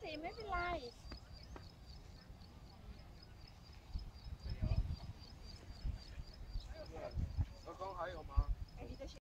ไม่เป็นไร